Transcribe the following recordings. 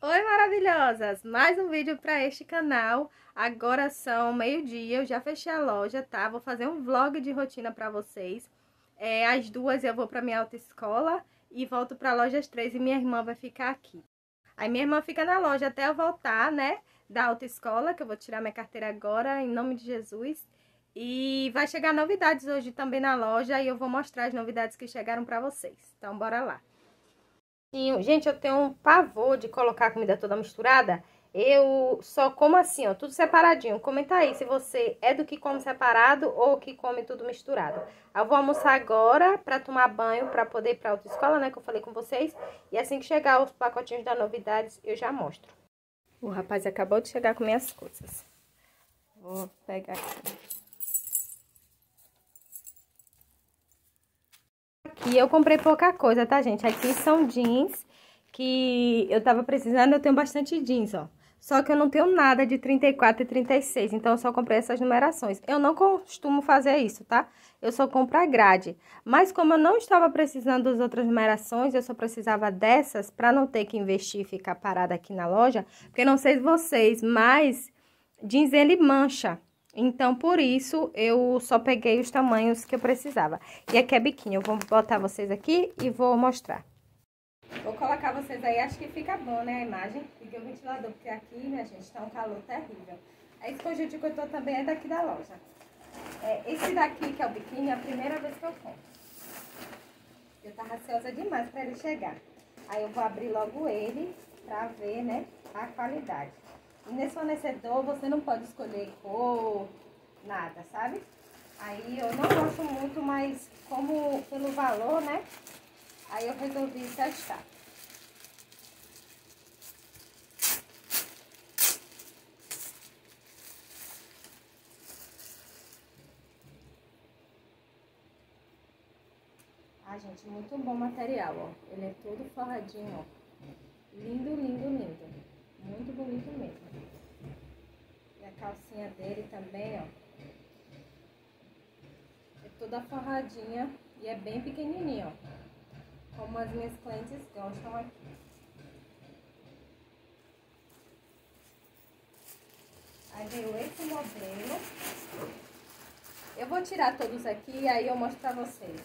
Oi, maravilhosas! Mais um vídeo para este canal. Agora são meio-dia, eu já fechei a loja, tá? Vou fazer um vlog de rotina para vocês. Às 2 eu vou para minha autoescola e volto para a loja às 3 e minha irmã vai ficar aqui. Aí minha irmã fica na loja até eu voltar, né, da autoescola, que eu vou tirar minha carteira agora, em nome de Jesus. E vai chegar novidades hoje também na loja e eu vou mostrar as novidades que chegaram para vocês. Então, bora lá. Gente, eu tenho um pavor de colocar a comida toda misturada. Eu só como assim, ó, tudo separadinho. Comenta aí se você é do que come separado ou que come tudo misturado. Eu vou almoçar agora pra tomar banho, pra poder ir pra autoescola, né, que eu falei com vocês. E assim que chegar os pacotinhos da novidades, eu já mostro. O rapaz acabou de chegar com minhas coisas. Vou pegar aqui. Aqui eu comprei pouca coisa, tá, gente? Aqui são jeans que eu tava precisando, eu tenho bastante jeans, ó. Só que eu não tenho nada de 34 e 36, então eu só comprei essas numerações. Eu não costumo fazer isso, tá? Eu só compro a grade. Mas como eu não estava precisando das outras numerações, eu só precisava dessas pra não ter que investir e ficar parada aqui na loja. Porque não sei vocês, mas jeans ele mancha. Então, por isso, eu só peguei os tamanhos que eu precisava. E aqui é biquíni, eu vou botar vocês aqui e vou mostrar. Vou colocar vocês aí, acho que fica bom, né, a imagem. Liguei o ventilador, porque aqui, minha gente, tá um calor terrível. Esse conjunto que eu tô também é daqui da loja. Esse daqui, que é o biquíni, é a primeira vez que eu compro. Eu tava ansiosa demais pra ele chegar. Aí eu vou abrir logo ele pra ver, né, a qualidade. E nesse fornecedor você não pode escolher cor, nada, sabe? Aí eu não gosto muito, mas como pelo valor, né? Aí eu resolvi testar. Ah, gente, muito bom material, ó. Ele é todo forradinho, ó. Lindo, lindo, lindo. Muito bonito mesmo. E a calcinha dele também, ó. É toda forradinha e é bem pequenininho, ó. Como as minhas clientes gostam aqui. Aí veio esse modelo. Eu vou tirar todos aqui e aí eu mostro pra vocês.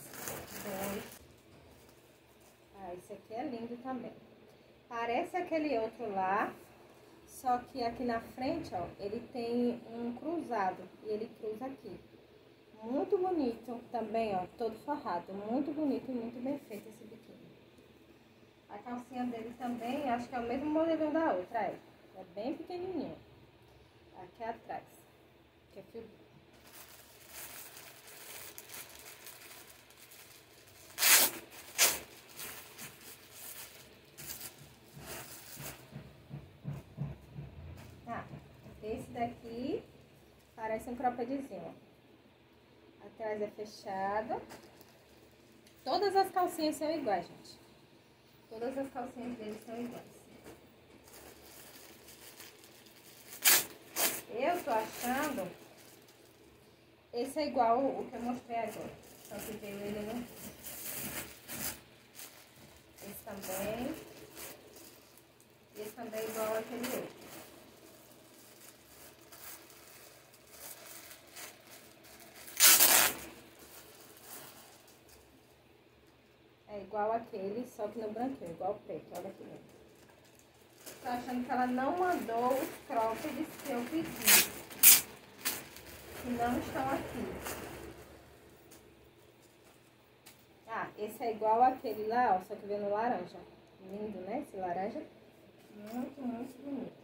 Esse aqui é lindo também. Parece aquele outro lá, só que aqui na frente, ó, ele tem um cruzado e ele cruza aqui. Muito bonito também, ó, todo forrado. Muito bonito e muito bem feito esse biquíni. A calcinha dele também, acho que é o mesmo modelo da outra, é bem pequenininho. Aqui atrás, que é fio. Esse daqui parece um croppedzinho. Atrás é fechado. Todas as calcinhas são iguais, gente. Todas as calcinhas dele são iguais. Eu tô achando... Esse é igual o que eu mostrei agora. Só que veio ele no... Esse também. Esse também é igual aquele outro. É igual aquele, só que no branquinho, igual o preto, olha aqui dentro. Tô achando que ela não mandou os croppeds que eu pedi, que não estão aqui. Ah, esse é igual aquele lá, ó, só que veio no laranja. Lindo, né, esse laranja? Muito, muito bonito.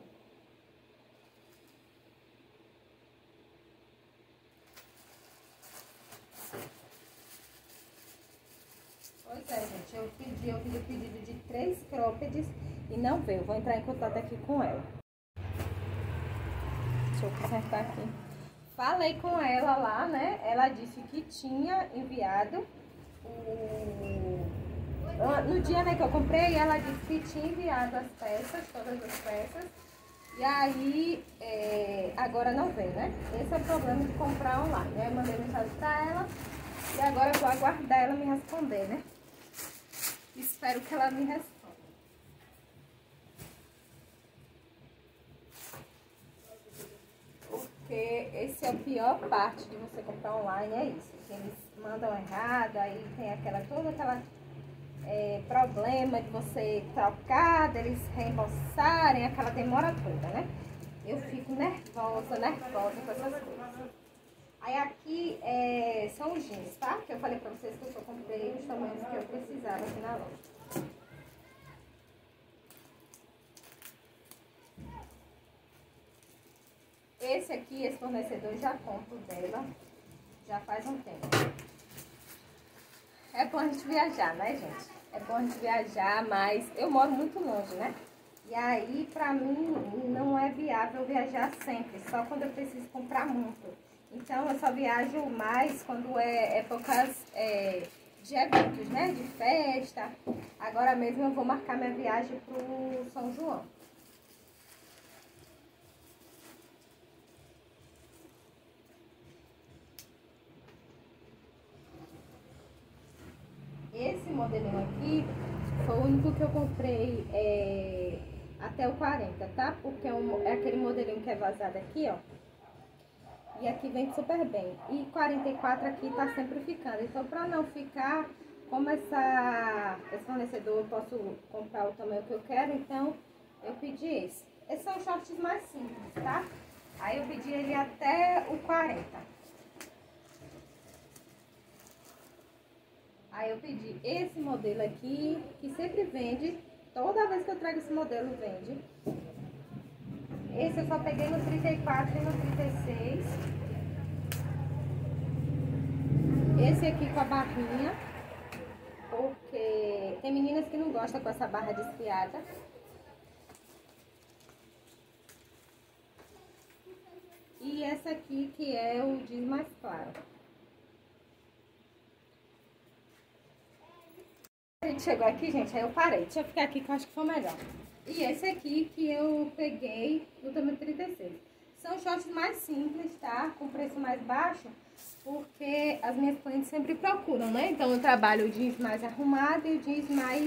Pois é, gente, eu fiz o pedido de 3 croppeds e não veio. Vou entrar em contato aqui com ela. Deixa eu consertar aqui. Falei com ela lá, né? Ela disse que tinha enviado no dia, né, que eu comprei, ela disse que tinha enviado as peças, todas as peças. E aí, agora não veio, né? Esse é o problema de comprar online. Aí eu mandei mensagem pra ela e agora eu vou aguardar ela me responder, né? Espero que ela me responda. Esse é a pior parte de você comprar online, é isso. Que eles mandam errado, aí tem toda aquela problema de você trocar, deles reembolsarem, aquela demora toda, né? Eu fico nervosa com essas coisas. Aí aqui são os jeans, tá? Que eu falei pra vocês que eu só comprei os tamanhos que eu precisava aqui na loja. Esse fornecedor já compro dela, já faz um tempo. É bom a gente viajar, né, gente? É bom a gente viajar, mas eu moro muito longe, né? E aí, pra mim, não é viável viajar sempre, só quando eu preciso comprar muito. Então, eu só viajo mais quando é épocas de eventos, né? De festa. Agora mesmo eu vou marcar minha viagem pro São João. Esse modelinho aqui foi o único que eu comprei até o 40, tá? Porque é aquele modelinho que é vazado aqui, ó. E aqui vem super bem. E 44 aqui tá sempre ficando. Então, pra não ficar, como esse fornecedor eu posso comprar o tamanho que eu quero, então eu pedi esse. Esses são shorts mais simples, tá? Aí eu pedi ele até o 40. Aí eu pedi esse modelo aqui, que sempre vende. Toda vez que eu trago esse modelo, vende. Esse eu só peguei no 34 e no 36. Esse aqui com a barrinha, porque tem meninas que não gostam com essa barra desfiada. E essa aqui que é o jeans mais claro. A gente chegou aqui, gente, aí eu parei. Deixa eu ficar aqui que eu acho que foi melhor. E esse aqui que eu peguei no tamanho 36. São shorts mais simples, tá? Com preço mais baixo, porque as minhas clientes sempre procuram, né? Então eu trabalho o jeans mais arrumado e o jeans mais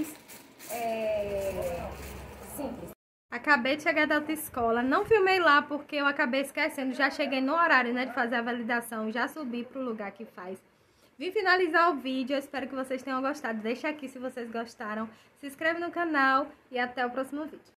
simples. Acabei de chegar da autoescola, não filmei lá porque eu acabei esquecendo. Já cheguei no horário, né, de fazer a validação, já subi pro lugar que faz. Vim finalizar o vídeo, eu espero que vocês tenham gostado. Deixa aqui se vocês gostaram, se inscreve no canal e até o próximo vídeo.